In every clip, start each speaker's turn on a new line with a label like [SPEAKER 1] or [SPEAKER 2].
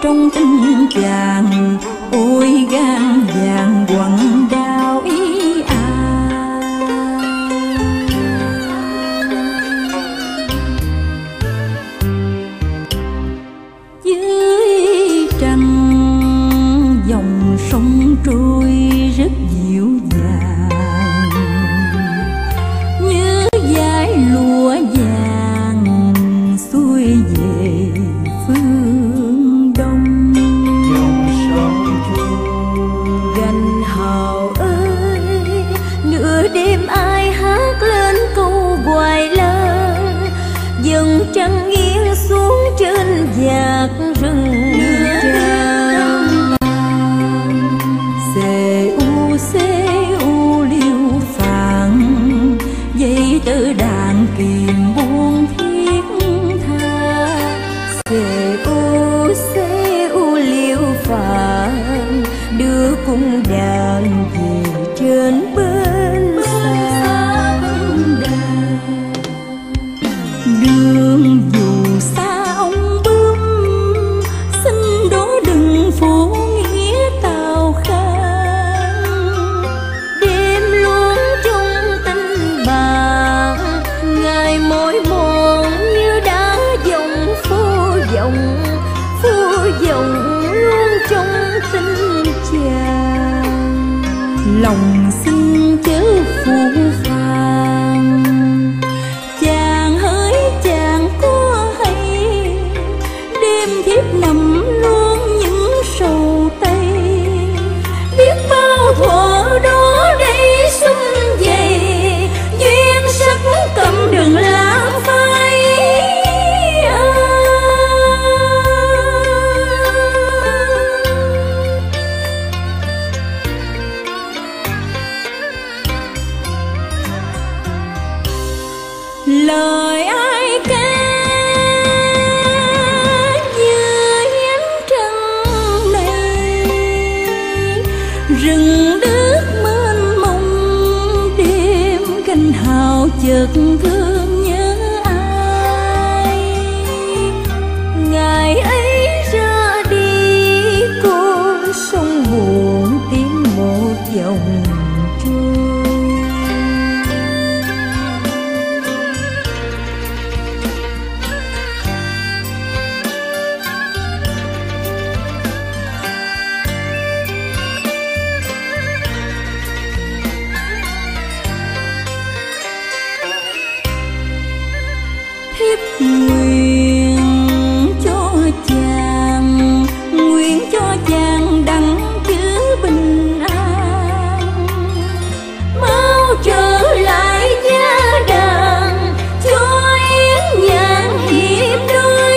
[SPEAKER 1] trong tình chàng, ôi gan vàng quặn đau ý à. Dưới trăng dòng sông trôi rất dịu dàng, như dải lụa vàng xuôi về phương đông.
[SPEAKER 2] Dòng sông trôi
[SPEAKER 1] Gành Hào ơi, nửa đêm ai hát lên câu hoài lơ, dần trăng nghiêng xuống trên vạt rừng tràm. Xê u liêu phạn, dây tơ đàn kìm buông thiết tha. Xê u liêu phạn, đưa cung đàn về trên bên xa. Đường dù xa ông bướm, xin đó đừng phố nghĩa tào khang. Đêm luôn trong tình bạn, ngày mỗi một như đá dòng phố dòng luôn trong tình chàng. Lòng xin chớ phũ phàng, chàng hỡi chàng có hay, đêm thiếp nằm luôn những sầu tây. Biết bao thuở đó đây sum vầy, duyên sắc cầm đừng lãng phai. Lời ai ca dưới ánh trăng này, rừng nước mênh mông đêm Gành Hào chợt thương nhớ ai. Ngày ấy ra đi con sông buồn tiếng một dòng trôi. Thiếp nguyện cho chàng đặng chữ bình an, mau trở lại gia đàn cho yên nhàn hiệp đôi.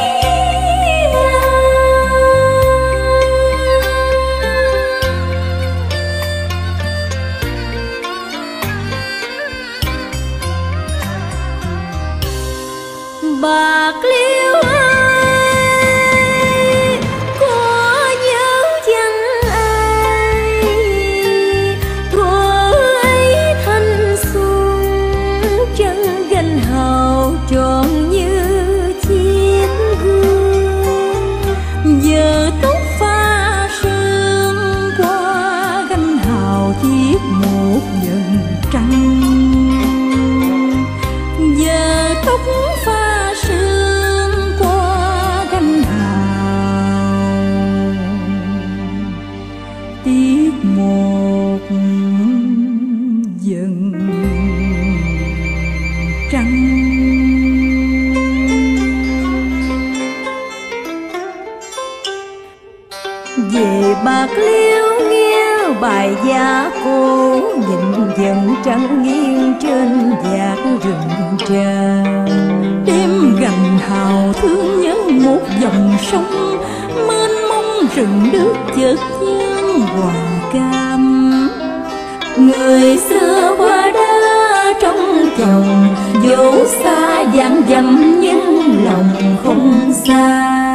[SPEAKER 1] Bạc Liêu ơi, có nhớ chăng ai, thuở ấy thanh xuân chân Gành Hào tròn như chiếc gương. Giờ tóc pha sương qua Gành Hào thiết một dần trăng. Giờ tóc pha sương qua Gành Hào, tiếc một dần trăng. Về Bạc Liêu nghe bài gia cô, nhìn dần trăng nghiêng trên vạt rừng tràm. Đêm Gành Hào thương nhớ một dòng sông mênh mông, rừng nước chợt vang hoàng cam. Người xưa qua đã trong chồng, dẫu xa vạn dặm nhưng lòng không xa.